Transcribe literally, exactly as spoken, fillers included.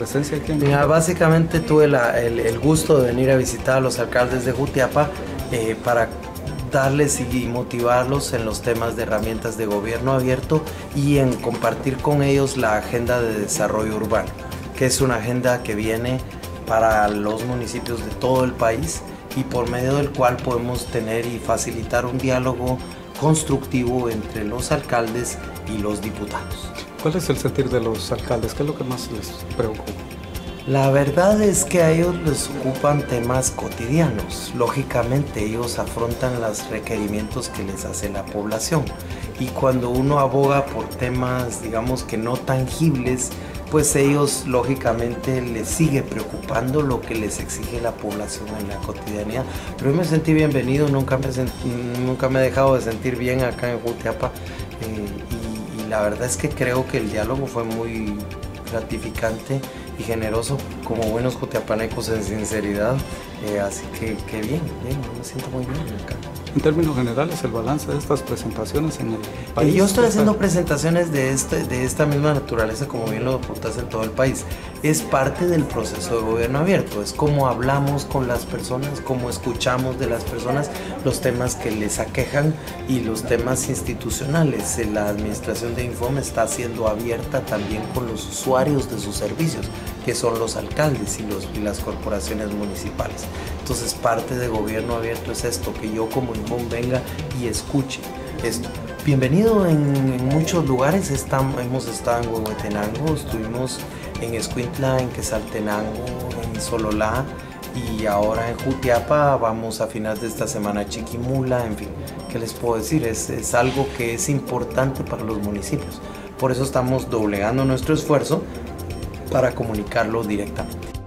presencia aquí en Mira, Jutiapa? básicamente tuve la, el, el gusto de venir a visitar a los alcaldes de Jutiapa eh, para darles y motivarlos en los temas de herramientas de gobierno abierto y en compartir con ellos la agenda de desarrollo urbano, que es una agenda que viene para los municipios de todo el país y por medio del cual podemos tener y facilitar un diálogo constructivo entre los alcaldes y los diputados. ¿Cuál es el sentir de los alcaldes? ¿Qué es lo que más les preocupa? La verdad es que a ellos les ocupan temas cotidianos. Lógicamente ellos afrontan los requerimientos que les hace la población. Y cuando uno aboga por temas, digamos que no tangibles, pues ellos lógicamente les sigue preocupando lo que les exige la población en la cotidianidad. Pero yo me sentí bienvenido, nunca me, sent, nunca me he dejado de sentir bien acá en Jutiapa. Eh, y, y la verdad es que creo que el diálogo fue muy gratificante y generoso, como buenos jutiapanecos en sinceridad, eh, así que, que bien, bien, me siento muy bien acá. En términos generales, el balance de estas presentaciones en el país. Eh, yo estoy haciendo presentaciones de, este, de esta misma naturaleza, como bien lo apuntas, en todo el país. Es parte del proceso de gobierno abierto, es cómo hablamos con las personas, cómo escuchamos de las personas los temas que les aquejan y los temas institucionales. La administración de Infome está siendo abierta también con los usuarios de sus servicios, que son los alcaldes y, los, y las corporaciones municipales. Entonces parte de gobierno abierto es esto, que yo como Infome venga y escuche esto. Bienvenido en, en muchos lugares, estamos, hemos estado en Huehuetenango, estuvimos en Escuintla, en Quetzaltenango, en Sololá y ahora en Jutiapa, vamos a finales de esta semana a Chiquimula, en fin, ¿qué les puedo decir? Es, es algo que es importante para los municipios, por eso estamos doblegando nuestro esfuerzo para comunicarlo directamente.